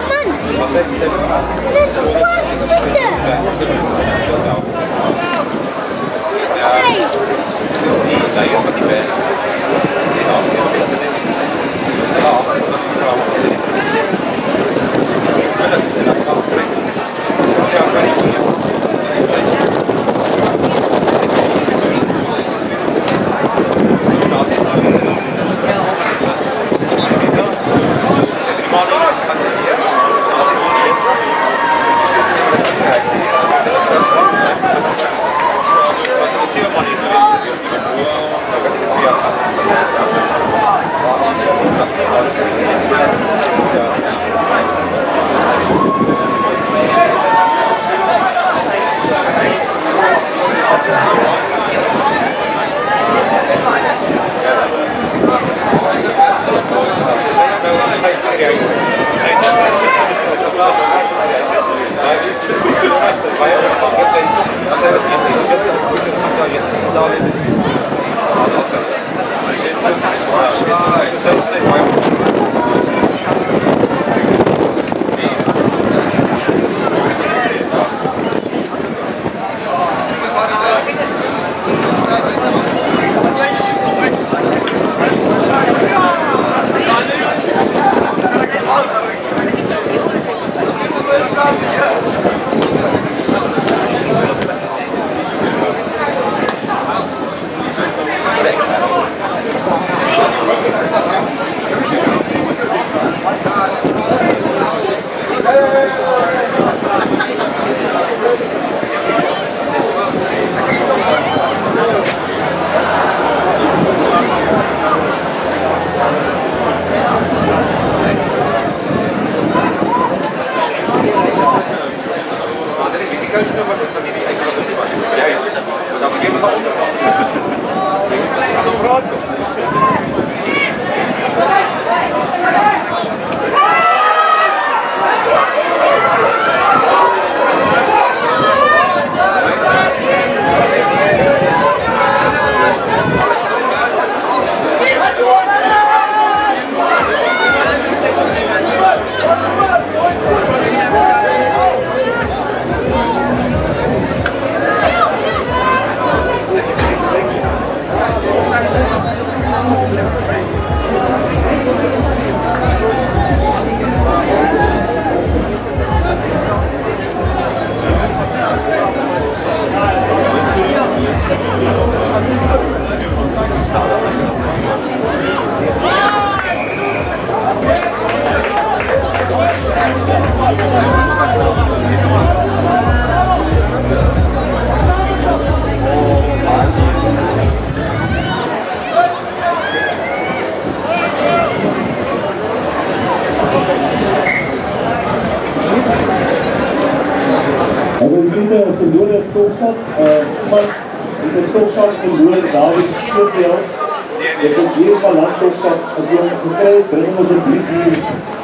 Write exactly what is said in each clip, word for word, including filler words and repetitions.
verlore tolkstad, maar die tolkstad verloor David Schoofveld. Dis een deel van landtolkstad. As jy hom gekry het, bring ons een brief hier.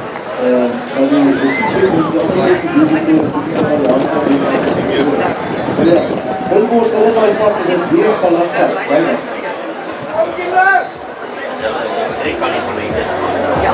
Dan die justitie moet die afsluit die brief hier van die hand van die land. Bring ons alles wat hy sê, dis een deel van landstad. Ik kan niet mee. Ja.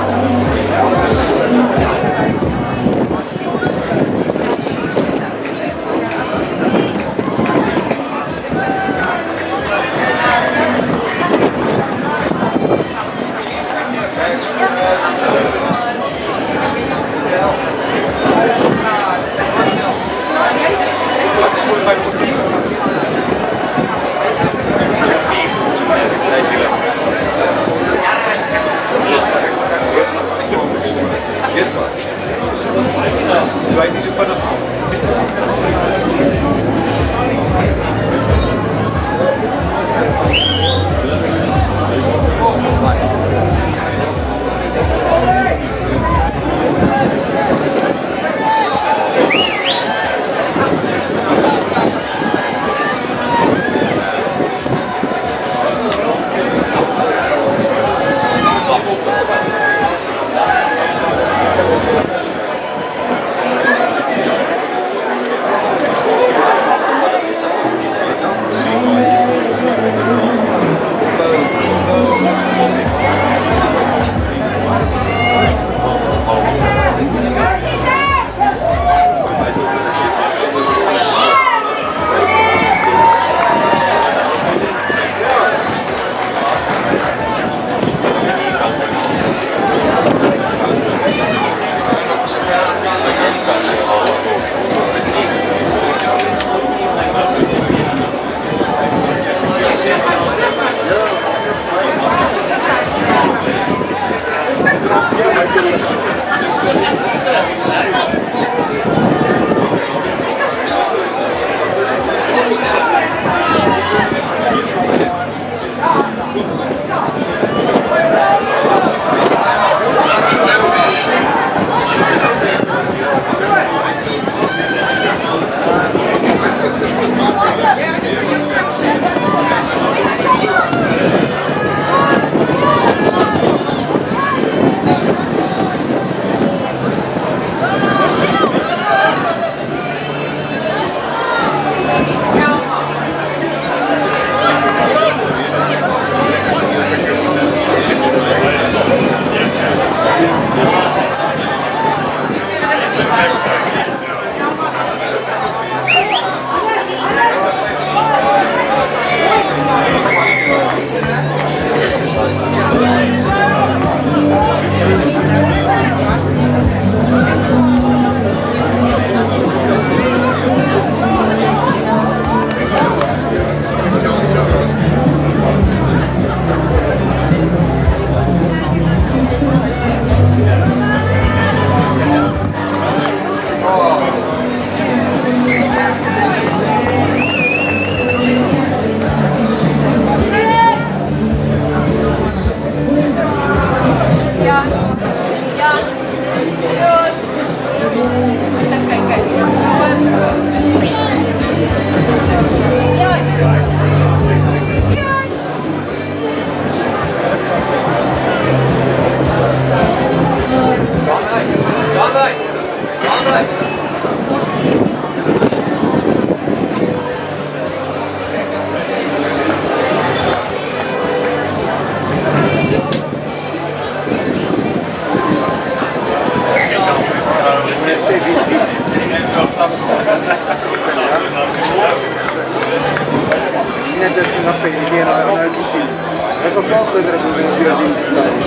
net ook vandag vir die keer nou nou die sien. Dit is al klaar groter as ons in veertien dae.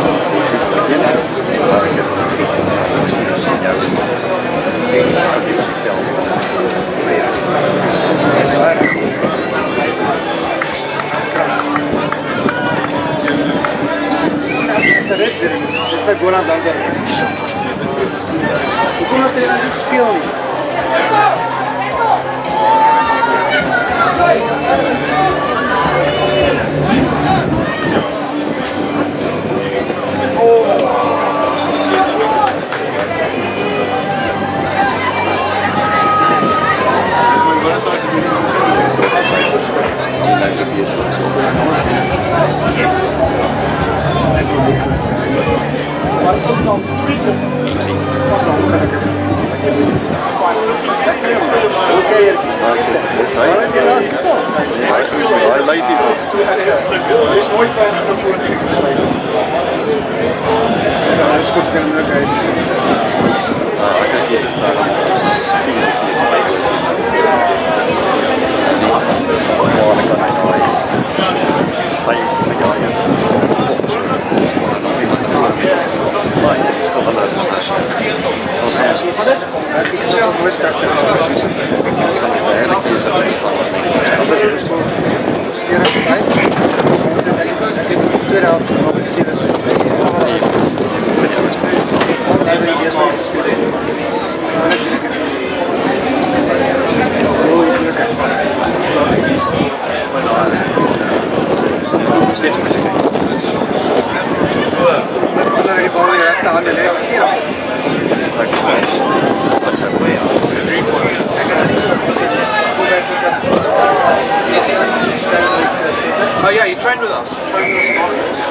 Dis 'n ref daar. Dis by Golan dan daar. Hoe kom dat hy nie speel nie? Dis hy. Hy lyf hier. Dis nooit fyn om voor te gesluit. Dis alles goed kan nou kyk. Ah, ek kyk hier staan. Vier keer by geskryf. Maar staan hy nou is. Hy kyk ja ja. Nice. Kom aan. Ons gaan ons van dit. Ek het self gewisseld dat presies. Ons gaan dit eigenlijk hier zo doen. Dat is dus voor vier en vijf. Ons zit ik heb de tweede helft nog ik zie dus. Daar ben ik eerst mee gespeeld. Oh, is lukken. Dat is nog steeds goed. Dat is die bal weer recht aan de lijn. Oh yeah, you trained with us. You trained with us in August.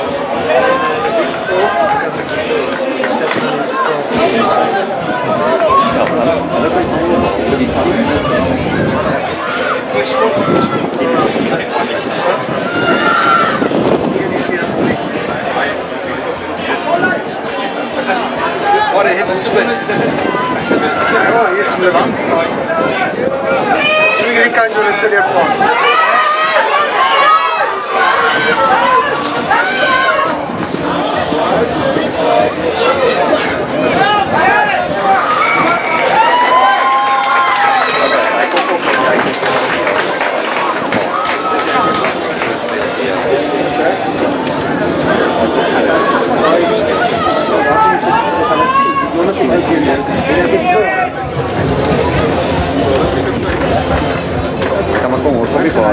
What a hit to spin. Oh, here's the run. So we get kinds of a silly applause. Kan maar komen, kom je voor.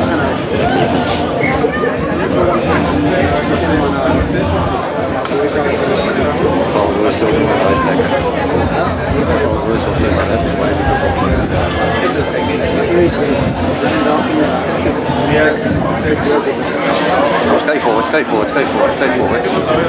Let's go forward, let's go forward, let's go forward, let's go forward.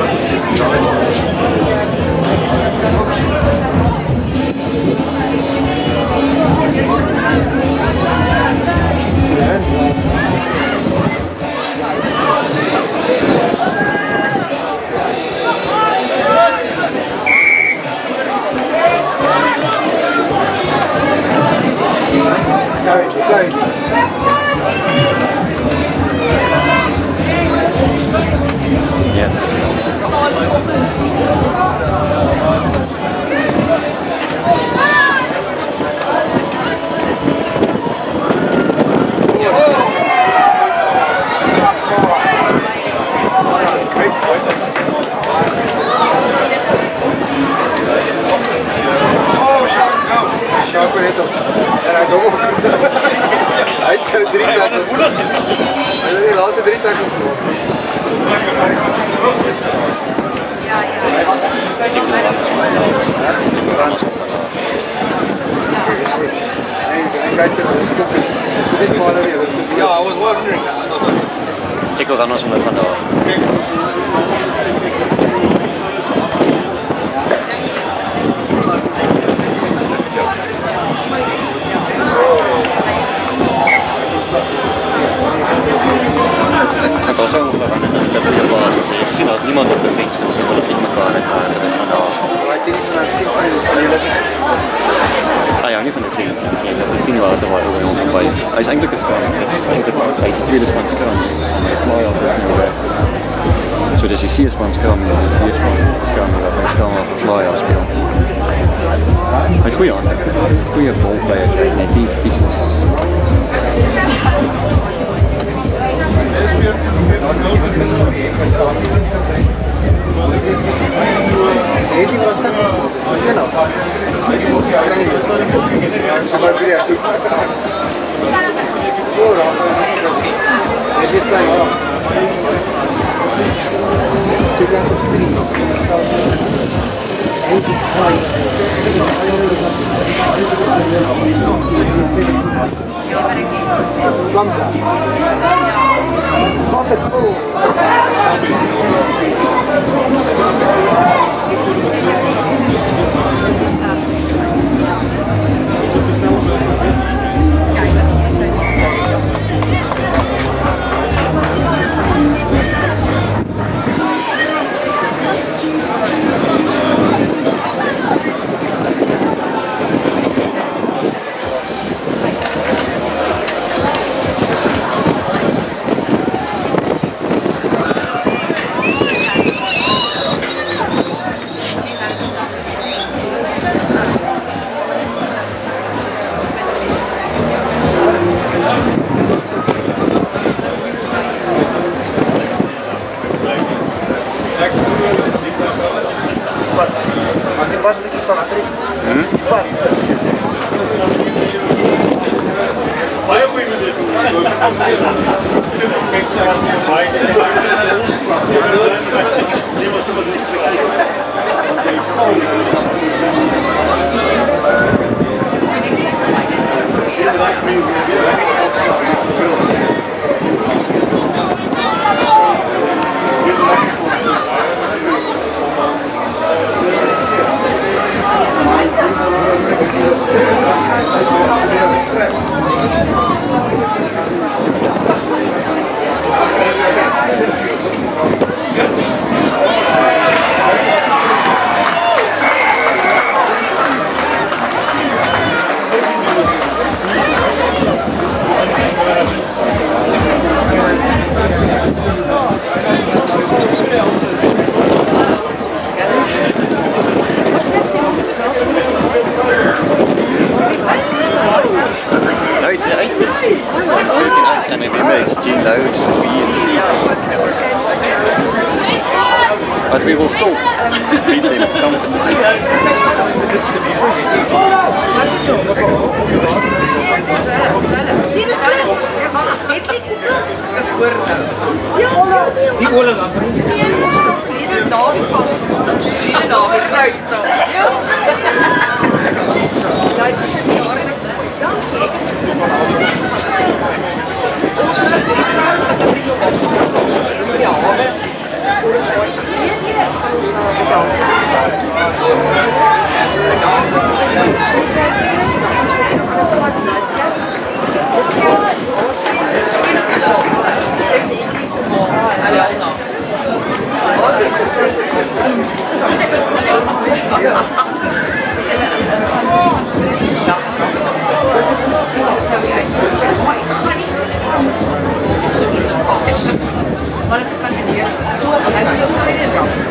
Yeah, I was wondering that. Chico ganó una cuando. Ik was zo ongeveer aan het dat het heel was. Je hebt gezien als niemand op de fiets, dus we zullen niet elkaar net gaan. Maar het is niet vanuit het van die Hij houdt niet van de vriend. We zien wel dat er wel heel veel bij. Hij is eigenlijk een scherm. Hij is de tweede span scherm. Maar fly off is niet weg. Zo dus is vier span scherm. Vier span scherm. Hij scherm af fly off spelen. Hij is goede aan. Goede bolplayer. Hij is net die vies. Weet je wat dat is? Ja, nou. Dat kan niet. Ja, zo maar weer. Dit is bij jou. Check out the stream. Planta. Nossa, pô. Bate aqui só na três. Vai. Vai eu But we will still beat them comfortably. Die kolen dan. Iedere dag vast. Iedere dag weer kruid zo. Ja, het is een jaar en onze zijn drie vrouwen, zijn drie jongens. Ja, maar dat is fascinerend. Hij speelt nog in een brand.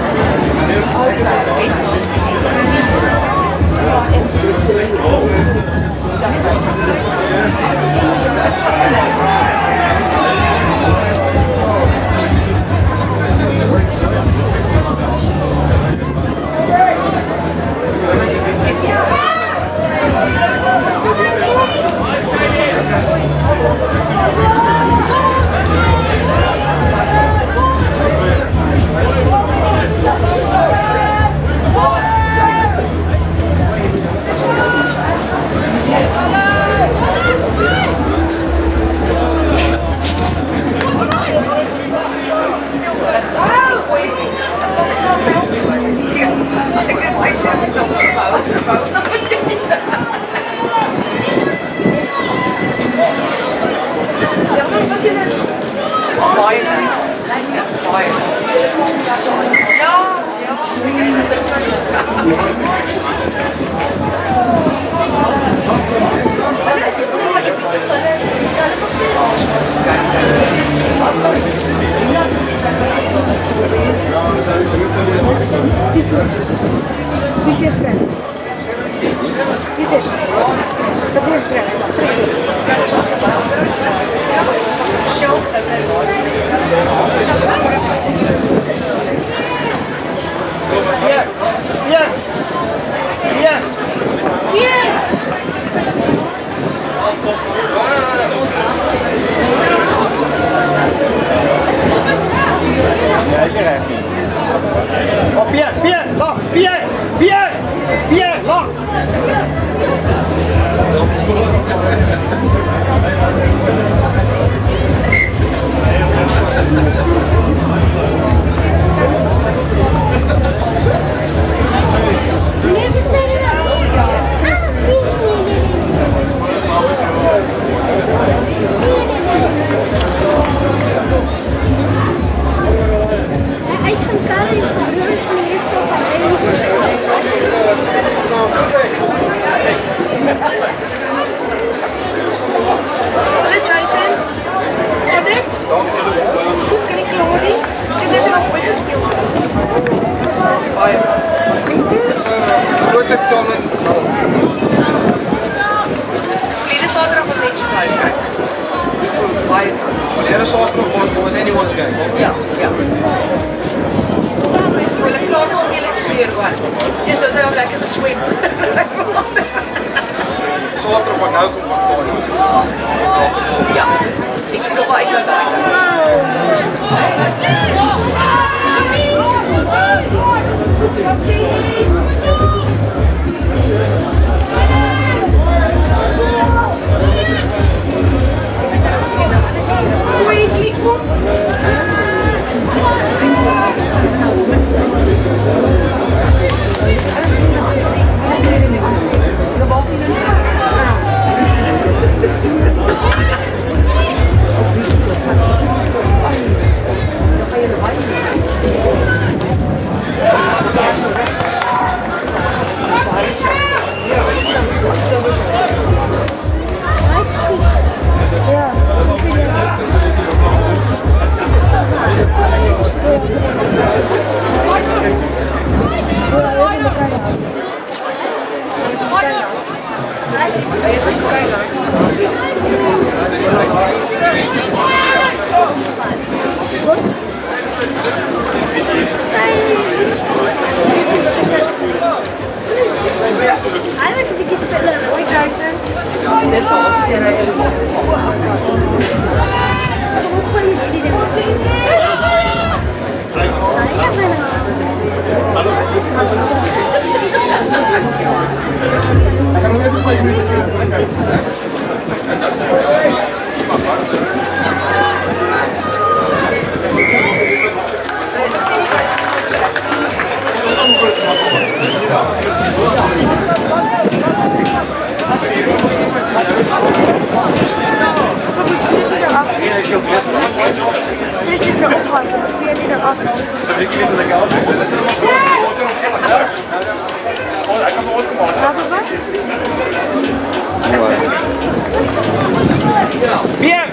Ja, ja. Wie is je vriend? Wie is deze? Dat is je vriend. Hier! Hier! Hier! Hier! Ja, is je recht niet. Oh, Pierre! Pierre! Lach! Pierre! Pierre! Pierre! Lach! Meneer Versteden! Hij is van Karel, is van Reurs, van de eerste van Hallo Jason. Pardon? Hoe kan ik je horen? Ik heb deze nog ooit gespeeld. Verlede zaterdag was net so thuis kyk. Baie. Wanneer is zaterdag was anyone's game? Ja, ja. Hulle klaar gespeel het seer wat. Dis dat hy al lekker geswem. Zaterdag wat nou kom van Ja. Ek sien nog wel uit na daai. Hoe jy klik kom? Dis al sterre. Er zit er opgang. Via die eraf. Pierre!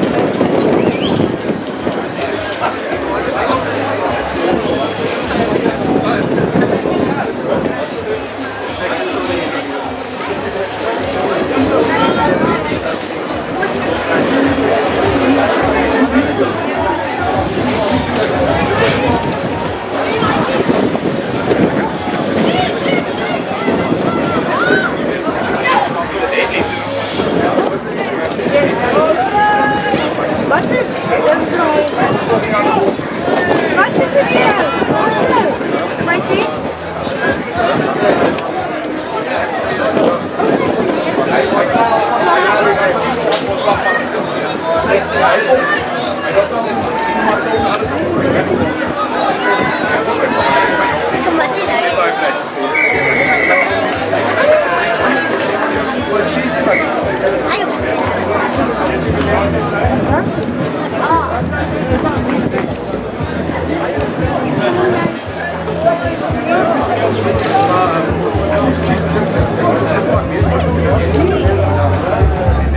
Wat is het? Wat is het hier? Wat is het? Mijn fiets? Ah.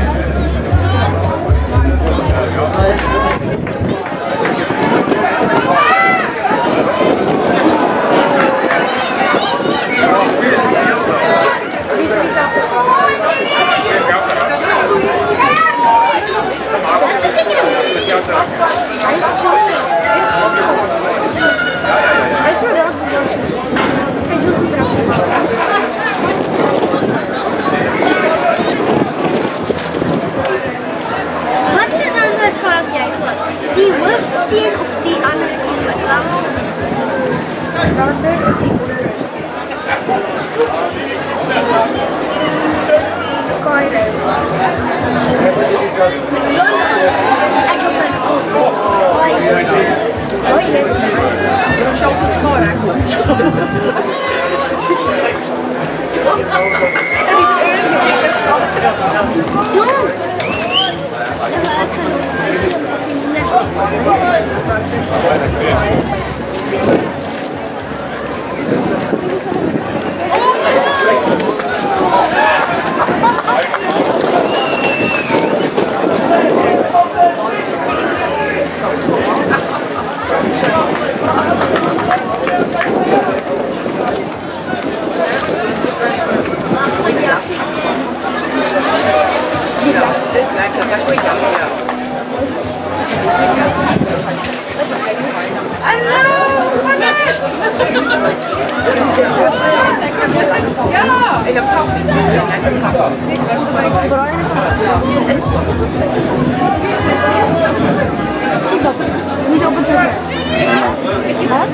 Wie is op het terrein? Wat?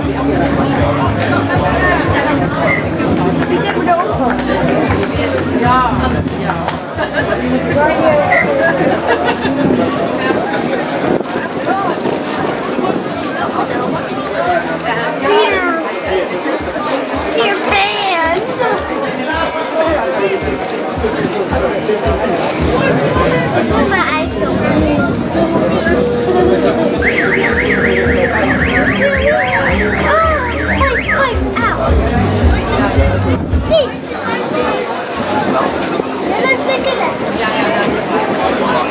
Ik heb me daar ook van. Ja. Vier. Vier fans. Voor mijn ijsdom. Sis! En dan stikken we. Ja, ja, ja.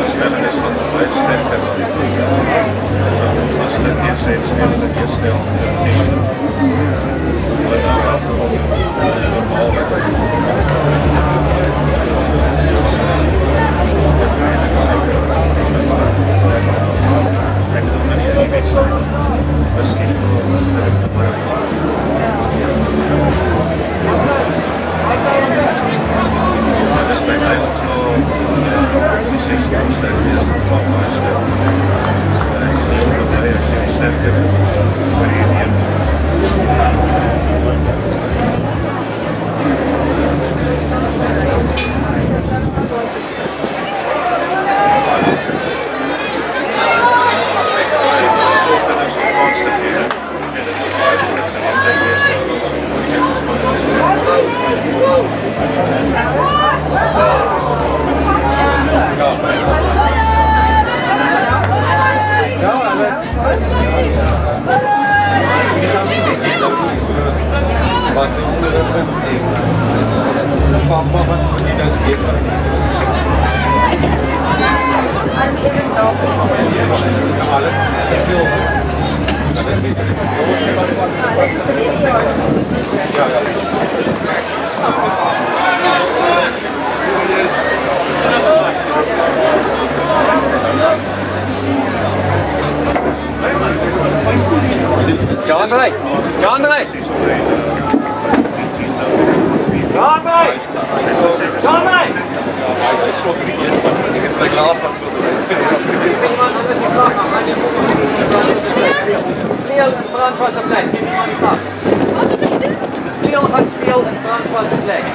spellen is van de sterker dan als je dat eerst steeds spelen, dat je snel dingen. Maar dan gaat het gewoon normaal met. En dat dan niet een wedstrijd. Misschien dat is bij mij ook wel de zesde sterk is, dat kwam maar sterk. Ik zie ook dat hij echt sterker varieert. John Blake! John Blake! John Blake! John Blake! Leo and Francois of Black, give me one cup. Leo Huntsfield and Francois of Black.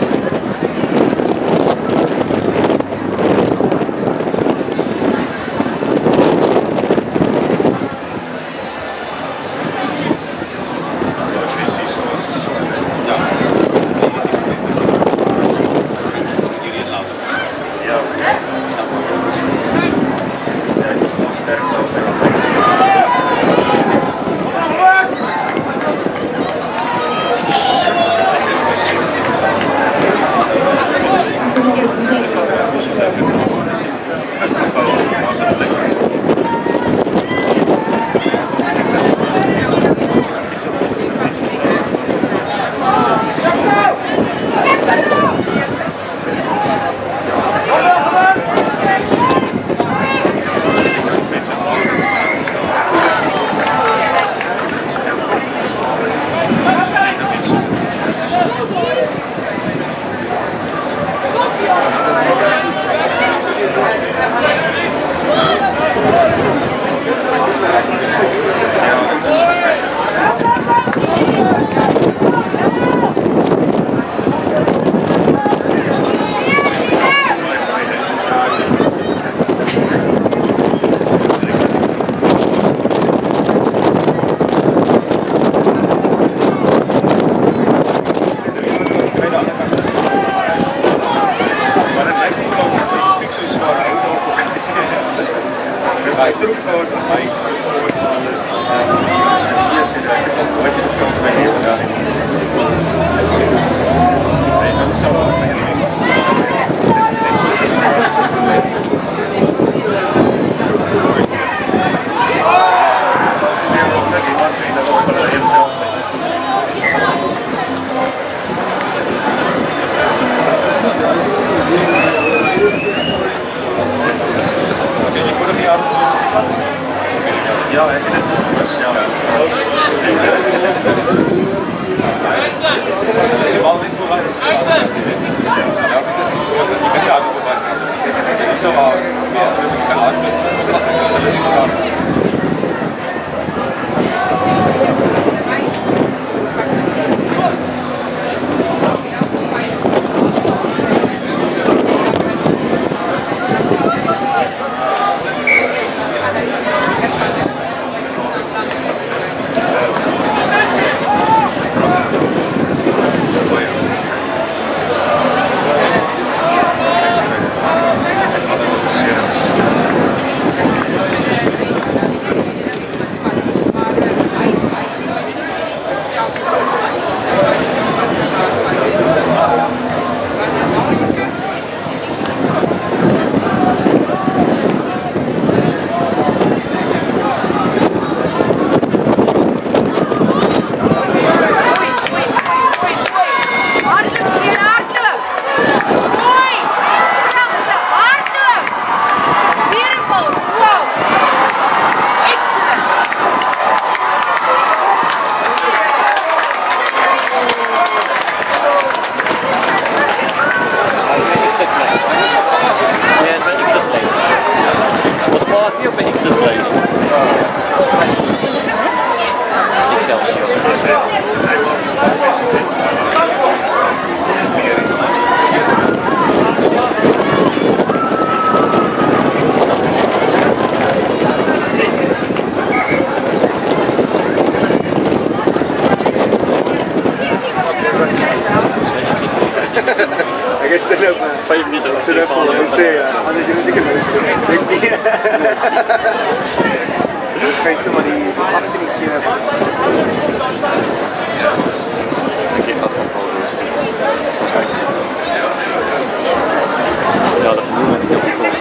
Ja, ik heb het. Ja, de bal niet voor wat is gedaan. Ja, dat is niet. Ik ben ja ook bij. Ik zou wel ja, vijf minuten Se deve fare, sì, hanno già musica non scusi. Ga je zomaar die affinisseren. Een keer af van Paul rustig. Waarschijnlijk. Ja, dat vermoeden we niet op de kop.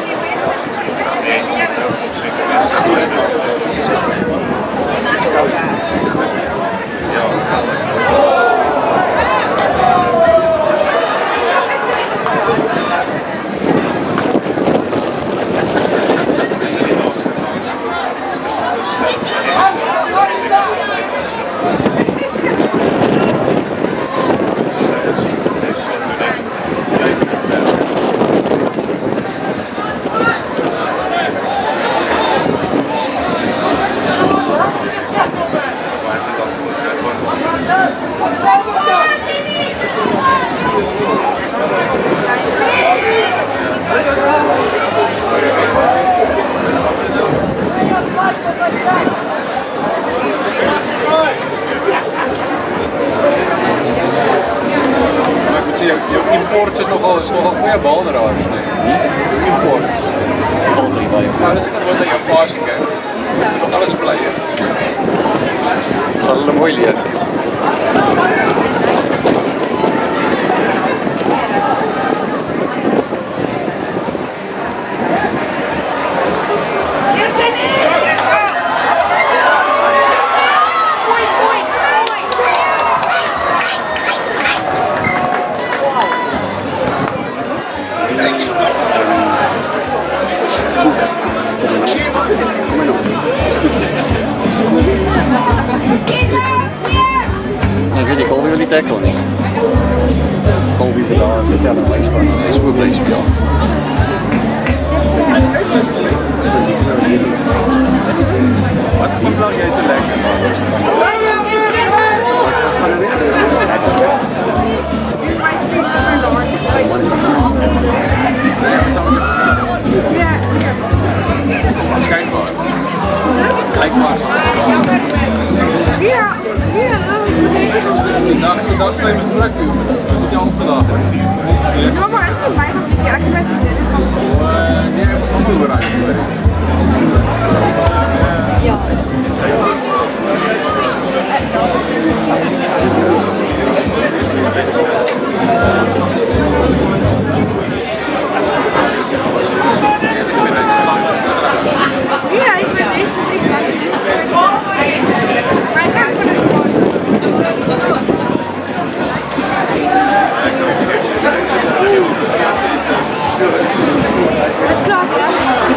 Import zit nogal, is nogal goeie balderaars. Import. Nou, dat is gewoon dat jou paas gekeken. Nog alles blijven. Zal het mooi leren. Dan weet ik alweer die tackle niet. Colby zit daar, zit daar nog links van. Dat is goed bezig, ja. Hoe lang jij zo lekker? Schijnbaar. Kijkbaar. Ja, ja, zeker. De dag, de dag neem ik plek nu. Dat moet je al opgedacht hebben. Ja, maar echt voor mij nog niet. Ja, ik ben het Die hebben ons allemaal bereikt. Ja. Ja, ik ben deze drie kwartier. Maar ik ga voor de dat is klaar, ja?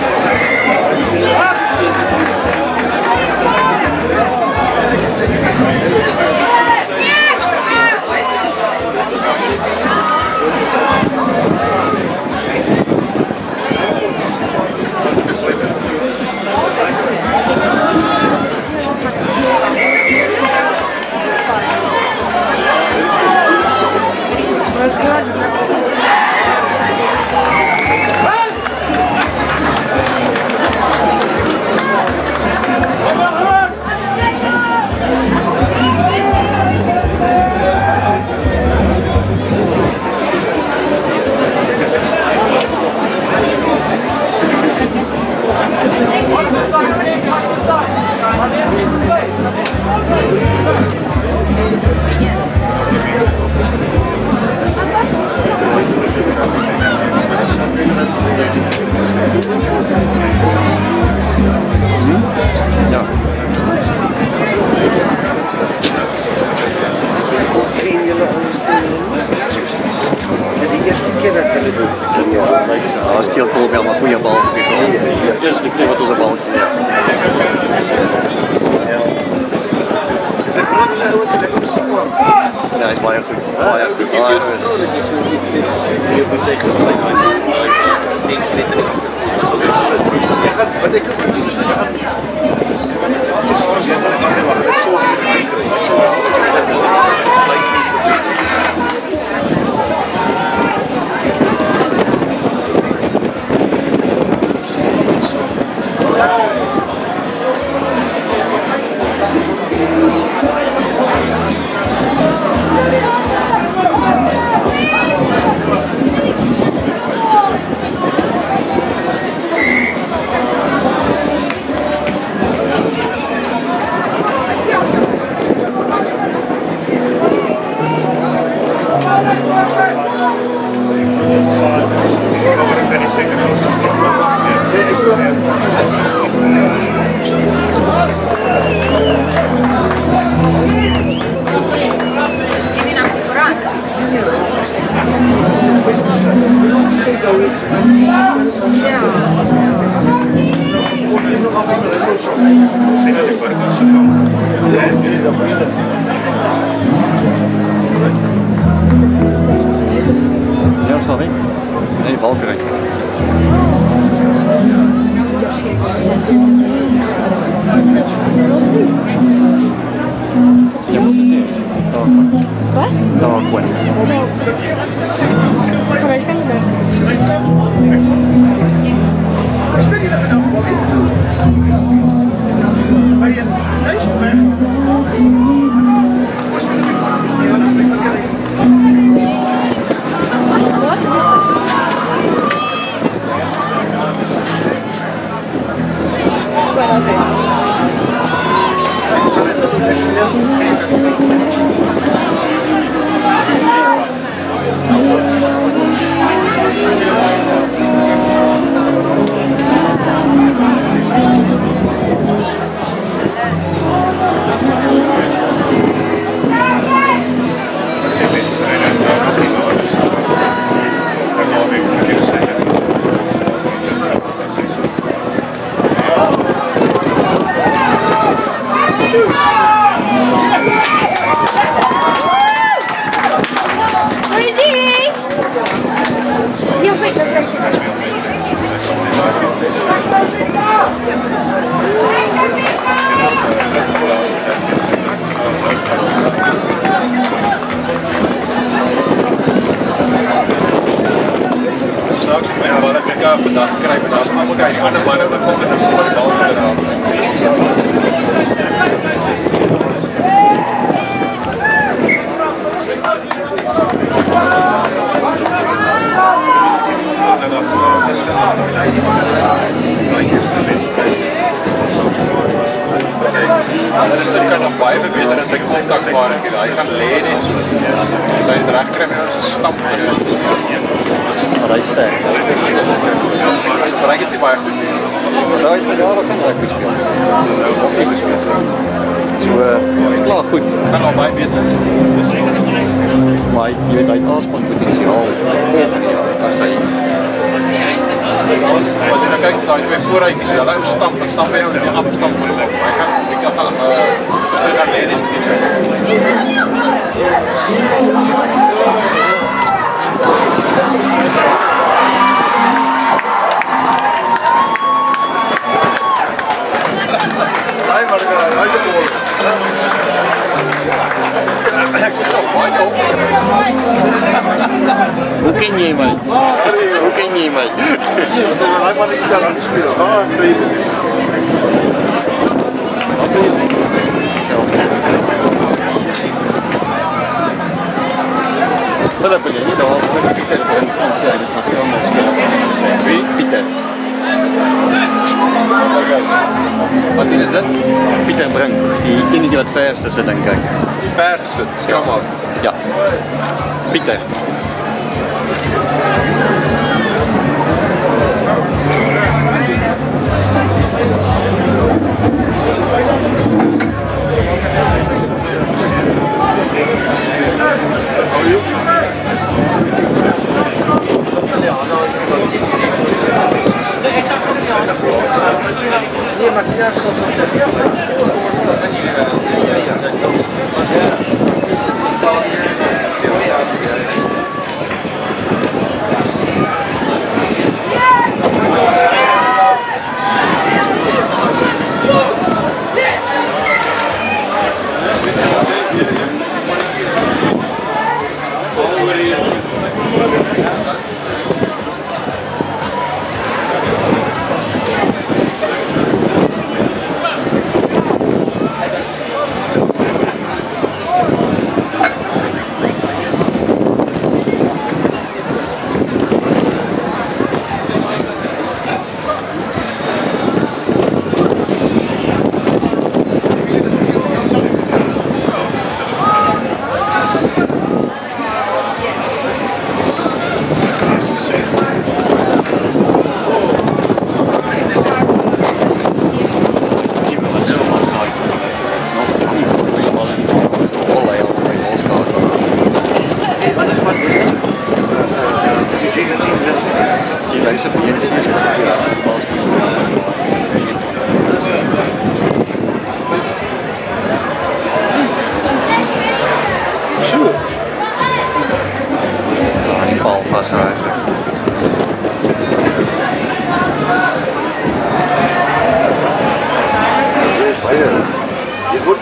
Als het heel cool is, maar goede bal. Eerste keer wat onze bal. Ja, hij is wel goed. Oh ja, goed. Oh, Wat ik ook niet Ja, sorry. Nee, Valkyrie. Ja, moet je zien. Wat? Dat was gewoon. Maar hij staat niet meer. Straks ik ben wel lekker vandaag krijg vandaag allemaal kijken aan de mannen dat is een volle bal gedaan. En dan is er is er kan nog bij verbeteren en zijn contactbaarheid. Hij kan leden zijn het recht krijgen en is stamp eruit. Maar dat is sterk. Dat brengt het niet bij goed. Ja, ik vind dat kan goed spelen. Ook niet goed spelen. Zo, uh, is klaar goed. Ik ga nog bij beter. Maar je weet dat je aanspanpotentiaal beter is. Dat zei je. Als je dan kijkt naar die twee voorrijtjes, dan hoe stamp, dan stamp je die afstand van de bocht. Maar ik ga, ik ga, uh, ik ga leden verdienen. Hij maar hij is op Hoe ken je mij? Hoe ken je mij? Ze hebben hij maar niet aan het spelen. Ah, nee. Philip, wil je niet? Dat was met Pieter voor een Franse internationale speler. Wie? Pieter. Wat is dat? Pieter Brunk, die enige wat verste zit, denk ik. Verse zit, scrum af. Ja. Pieter. Nee, maar die schot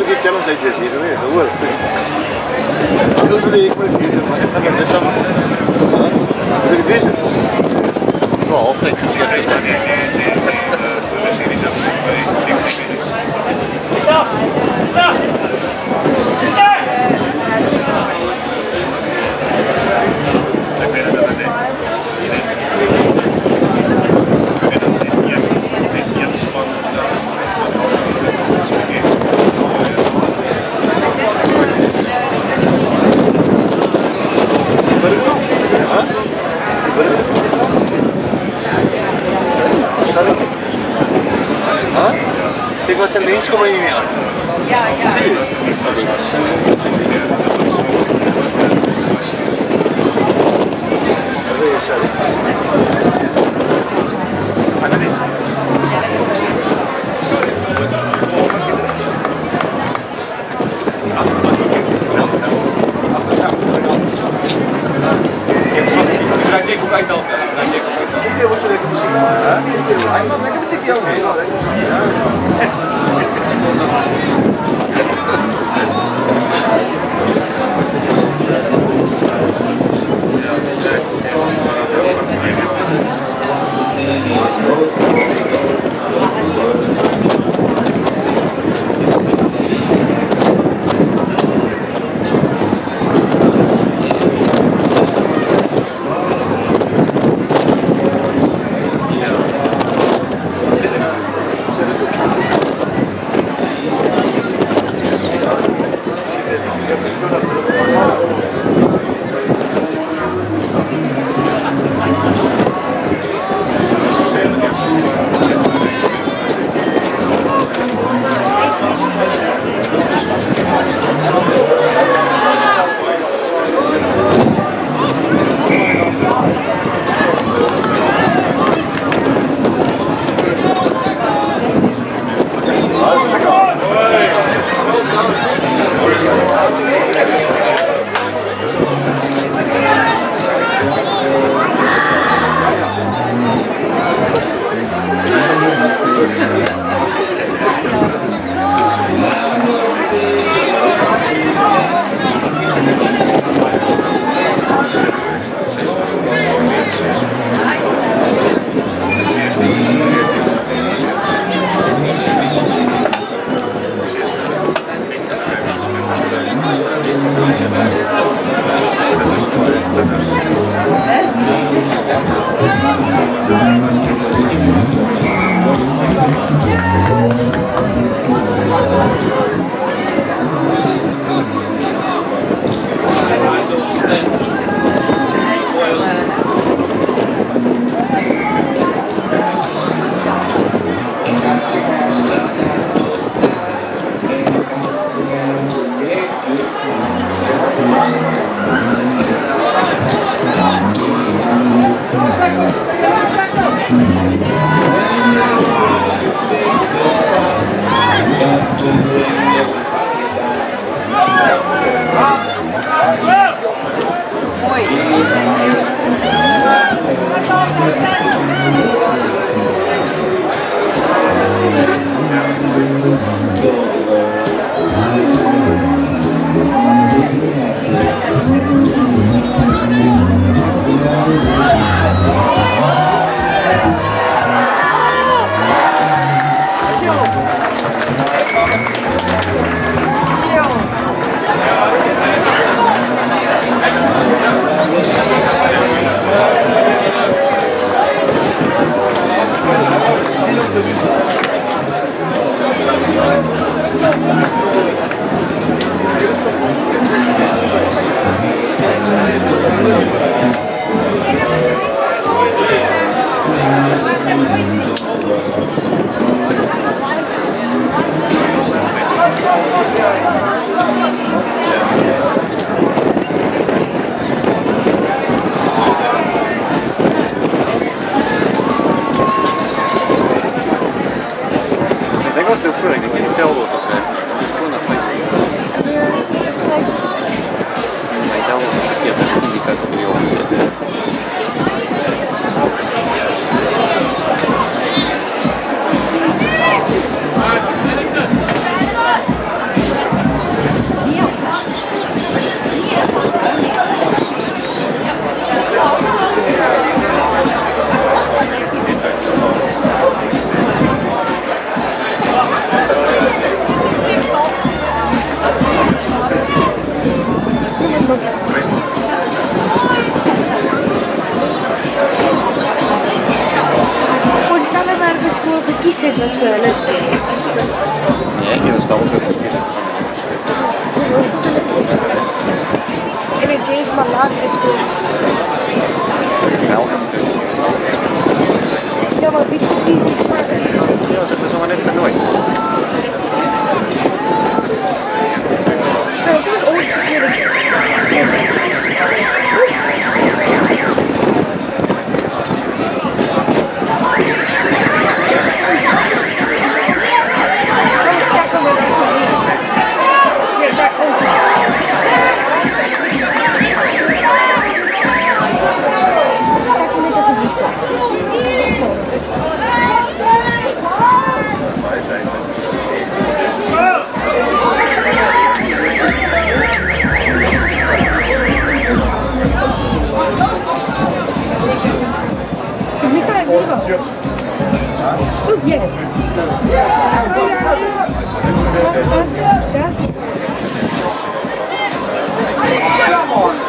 toe ek ken ons uit Jesse, jy weet, hoor. Ek wil nie ek moet weet, maar ek gaan dit saam. Dis ek weet. So halftyd vir die eerste span. Stop! Stop! Ek wat 'n mens kom hier nie aan. Ja, ja. Sien jy? gewoon gekies heeft wat voor lesbieren. Nee, je was alles ook gespeeld. En ik denk maar later is goed. Wel, natuurlijk. Ja, maar wie kiest die smaken? Ja, ze hebben zomaar net genooid. Nou, ik was ooit de tweede keer. Oeh, ja. Ja.